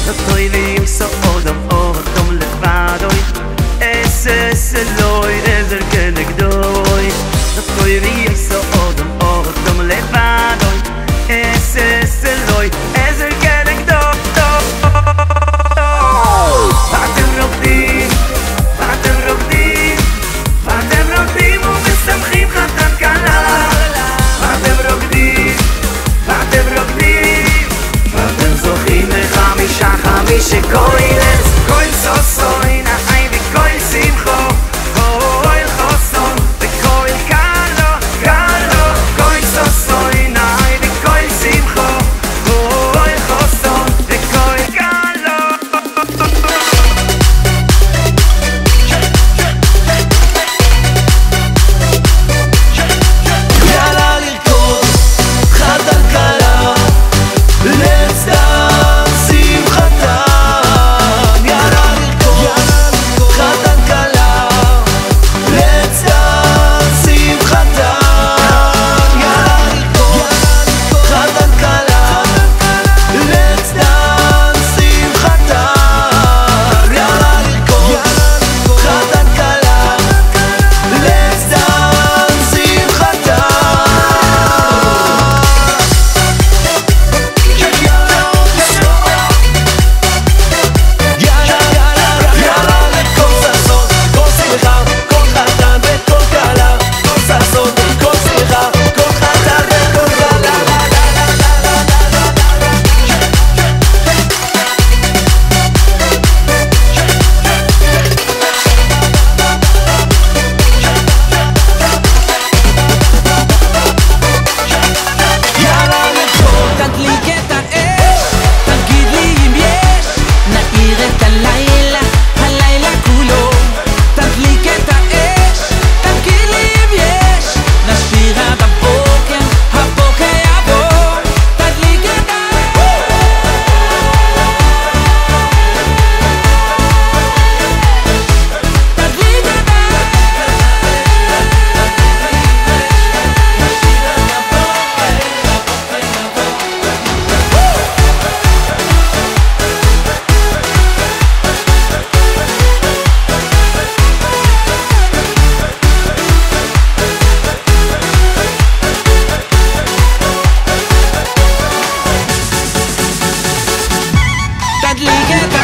Toi wie ich so odom odom levadoi es Eloi ezer kenegdoi Toi wie ich so odom odom levadoi es Eloi ezer kenegdoi ואתם רוקדים ומשמחים חתן כלה ואתם רוקדים ואתם זוכים לחמישה קוילס קויל סוסוי נעי וקויל שמחו קויל חוסון וקויל קלו קויל סוסוי נעי וקויל שמחו קויל חוסון וקויל קלו יאללה לרקוד חתן כלה Let's dance שמחתם יאללה לרקוד חתן כלה Let's dance שמחתם יאללה לרקוד חתן כלה Let's dance שמחתם יאללה לרקוד חתן כלה Let's dance שמחתם תדליק את